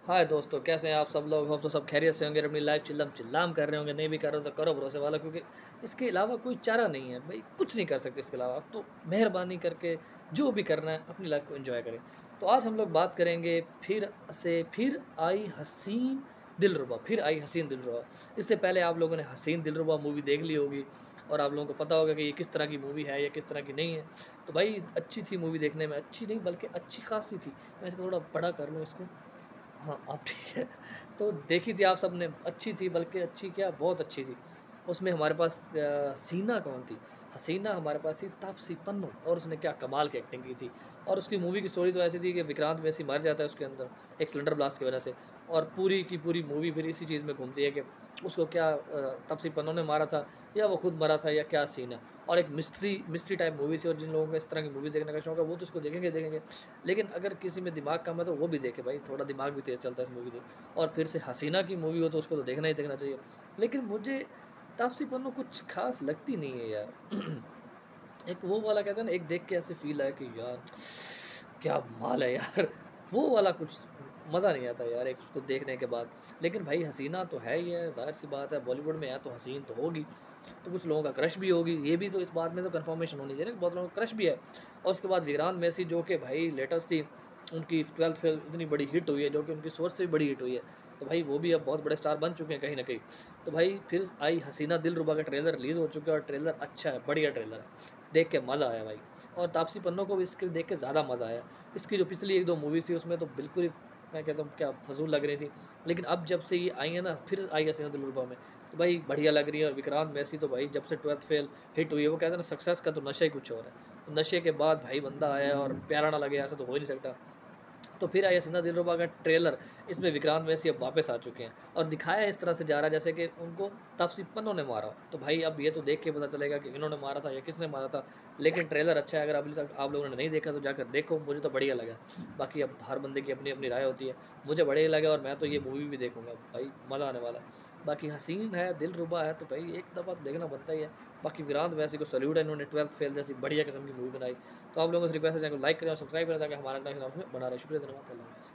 हाय दोस्तों, कैसे हैं आप सब लोग। हम तो सब खैरियत से होंगे, अपनी लाइफ चिल्लम चिल्लाम कर रहे होंगे। नहीं भी कर रहे हो तो करो भरोसे वाला, क्योंकि इसके अलावा कोई चारा नहीं है भाई, कुछ नहीं कर सकते इसके अलावा। तो मेहरबानी करके जो भी करना है अपनी लाइफ को एंजॉय करें। तो आज हम लोग बात करेंगे फिर आई हसीन दिलरुबा। फिर आई हसीन दिलरुबा। इससे पहले आप लोगों ने हसीन दिलरुबा मूवी देख ली होगी और आप लोगों को पता होगा कि ये किस तरह की मूवी है या किस तरह की नहीं है। तो भाई अच्छी थी मूवी, देखने में अच्छी नहीं बल्कि अच्छी खासी थी। मैं इसको थोड़ा बड़ा कर लूँ इसको। हाँ, अब ठीक है। तो देखी थी आप सबने, अच्छी थी बल्कि अच्छी क्या बहुत अच्छी थी। उसमें हमारे पास हसीना कौन थी? हसीना हमारे पास थी तापसी पन्नू, और उसने क्या कमाल की एक्टिंग की थी। और उसकी मूवी की स्टोरी तो ऐसी थी कि विक्रांत मैसी मर जाता है उसके अंदर एक सिलेंडर ब्लास्ट की वजह से। और पूरी की पूरी मूवी फिर इसी चीज़ में घूमती है कि उसको क्या तापसी पन्नू ने मारा था या वो खुद मरा था या क्या सीन है। और एक मिस्ट्री मिस्ट्री टाइप मूवी थी, और जिन लोगों को इस तरह की मूवीज़ देखने का शौक है वो तो उसको देखेंगे। लेकिन अगर किसी में दिमाग कम है तो वो भी देखे भाई, थोड़ा दिमाग भी तेज़ चलता है इस मूवी से। और फिर से हसीना की मूवी हो तो उसको तो देखना ही देखना चाहिए। लेकिन मुझे तापसी पन्नू कुछ खास लगती नहीं है यार। एक वो वाला कहते हैं ना, एक देख के ऐसे फील है कि यार क्या माल है यार। वो वाला कुछ मज़ा नहीं आता यार एक उसको देखने के बाद। लेकिन भाई हसीना तो है ही है, जाहिर सी बात है, बॉलीवुड में है तो हसीन तो होगी। तो कुछ लोगों का क्रश भी होगी, ये भी तो इस बात में तो कंफर्मेशन होनी चाहिए ना कि बहुत लोगों का क्रश भी है। और उसके बाद विक्रांत मैसी जो कि भाई लेटेस्ट थी, उनकी 12th फेल इतनी बड़ी हिट हुई है जो कि उनकी सोच से भी बड़ी हिट हुई है। तो भाई वो भी अब बहुत बड़े स्टार बन चुके हैं कहीं ना कहीं। तो भाई फिर आई हसीना दिलरुबा का ट्रेलर रिलीज़ हो चुका है, और ट्रेलर अच्छा है, बढ़िया ट्रेलर है, देख के मज़ा आया भाई। और तापसी पन्नू को भी इसके देख के ज़्यादा मज़ा आया। इसकी जो पिछली एक दो मूवीज़ थी उसमें तो बिल्कुल ही मैं कहता हूँ क्या फजूल लग रही थी। लेकिन अब जब से ये आई है ना, फिर आई हसीना दिलरुबा में, तो भाई बढ़िया लग रही है। और विक्रांत मैसी तो भाई जब से 12th फेल हिट हुई है, वो कहते हैं ना सक्सेस का तो नशा ही कुछ और है। तो नशे के बाद भाई बंदा आया है और प्यारा ना लगे ऐसा तो हो ही नहीं सकता। तो फिर आया सिंधा दिलरुबा का ट्रेलर, इसमें विक्रांत मैसी अब वापस आ चुके हैं और दिखाया इस तरह से जा रहा है जैसे कि उनको तापसी पन्नू ने मारा। तो भाई अब ये तो देख के पता चलेगा कि इन्होंने मारा था या किसने मारा था। लेकिन ट्रेलर अच्छा है, अगर अभी तक आप लोगों ने नहीं देखा तो जाकर देखो, मुझे तो बढ़िया लगा। बाकी अब हर बंदे की अपनी अपनी राय होती है, मुझे बढ़िया लगा और मैं तो ये मूवी भी देखूंगा भाई, मज़ा आने वाला है। बाकी हसीन है दिलरुबा है तो भाई एक दफ़ा तो देखना बनता ही है। बाकी विक्रांत मैसी को सल्यूट है, इन्होंने 12th फेल जैसी बढ़िया किस्म की मूवी बनाई। तो आप लोगों से रिक्वेस्ट है चैनल को लाइक करें और सब्सक्राइब करें ताकि हमारा नेक्स्ट बना रहे। शुक्रिया, धन्यवाद, अल्लाह हाफ़िज़।